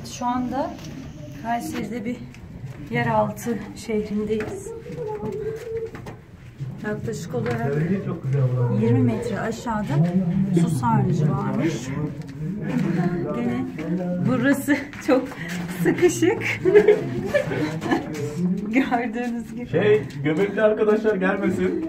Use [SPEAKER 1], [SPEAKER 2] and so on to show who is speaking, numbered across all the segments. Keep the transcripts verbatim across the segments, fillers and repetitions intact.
[SPEAKER 1] Evet, şu anda Kayseri'de bir yeraltı şehrindeyiz. Yaklaşık olarak yirmi metre aşağıda su sarnıcı varmış. Gene burası çok sıkışık. Gördüğünüz gibi.
[SPEAKER 2] Şey, göbekli arkadaşlar gelmesin.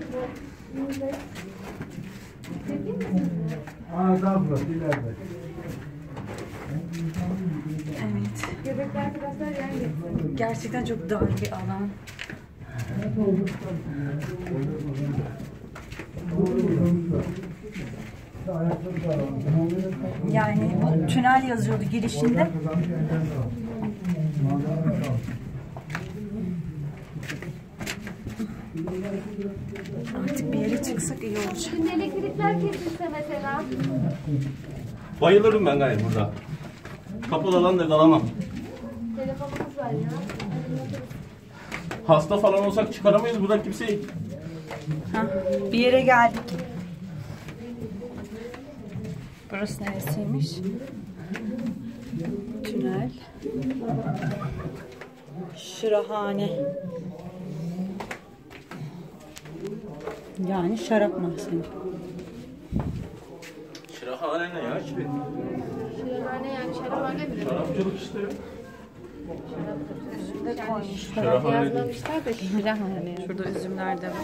[SPEAKER 1] Evet.
[SPEAKER 3] Göbekli arkadaşlar yani.
[SPEAKER 1] Gerçekten çok dar bir alan. Yani bu tünel yazıyordu girişinde. Artık bir yere çıksak iyi olacak.
[SPEAKER 3] Şimdi elektrikler kesilse mesela.
[SPEAKER 2] Bayılırım ben gayet burada. Kapalı alanda kalamam.
[SPEAKER 3] Telefonumuz var ya.
[SPEAKER 2] Hasta falan olsak çıkaramayız buradan kimseyi.
[SPEAKER 1] Ha, bir yere geldik. Burası neresiymiş? Tünel. Şırahane. Yani şarap mahzeni.
[SPEAKER 2] Şırahane ne ya? Şimdi
[SPEAKER 3] Şırahane yani şarabhane mi?
[SPEAKER 2] şarapçılık işte.
[SPEAKER 1] Şurada koymuşlar.
[SPEAKER 2] Şırahane.
[SPEAKER 3] Yazmamışlar da şırahane.
[SPEAKER 1] Şurada üzümler de var.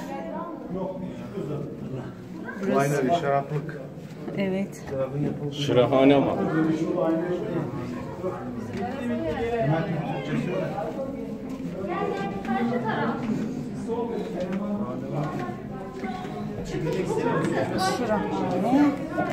[SPEAKER 4] Aynen şaraplık.
[SPEAKER 1] Evet.
[SPEAKER 2] Şırahane ama.
[SPEAKER 1] Şırahane.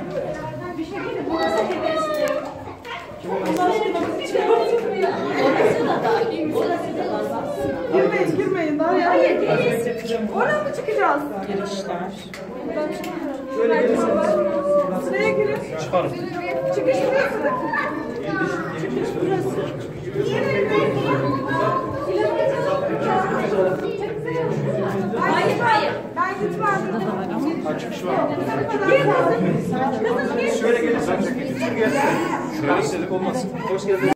[SPEAKER 5] Girmeyin, girmeyin daha ya. Hayır, değil. Oradan mı çıkacağız?
[SPEAKER 1] Girişler.
[SPEAKER 5] Şöyle gelirseniz. Sıraya girin.
[SPEAKER 2] Çıkarım.
[SPEAKER 5] Çıkış burası.
[SPEAKER 3] Çıkış burası. Hayır, hayır.
[SPEAKER 5] Ben gitmem.
[SPEAKER 4] Ha, çıkış var.
[SPEAKER 5] Kızım gir.
[SPEAKER 4] Şöyle gelirseniz. Şöyle istedik olmaz. Hoş geldiniz.